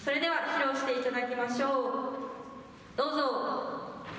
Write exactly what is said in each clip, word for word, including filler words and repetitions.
それでは披露していただきましょう。どうぞ。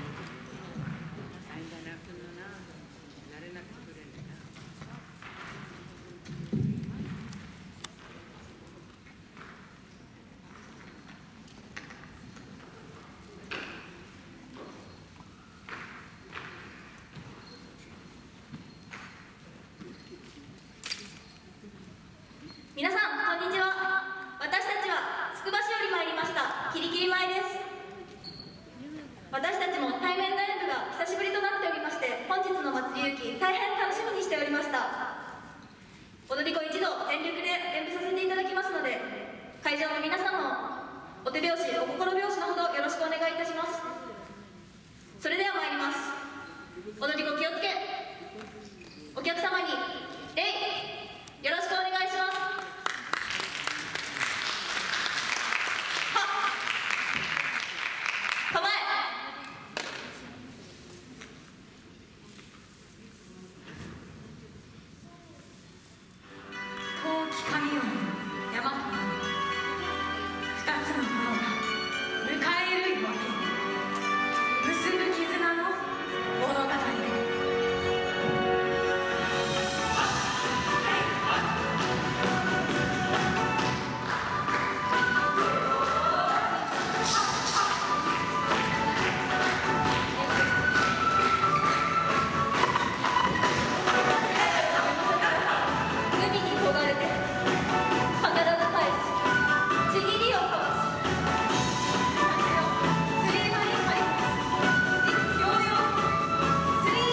皆さんこんにちは。私たちはつくば市より参りましたキリキリ舞です。私たちも対面の演舞が久しぶりとなっておりまして、本日の祭り行き大変楽しみにしておりました。踊り子一同全力で演舞させていただきますので、会場の皆さんもお手拍子お心拍子のほどよろしくお願いいたします。それでは参ります。踊り子気をつけ、お客様に礼、よろしくお願いします。構え。遠き神よ山と海、二つのものが迎えるいわけ、結ぶ絆の物語。 スリー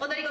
踊り子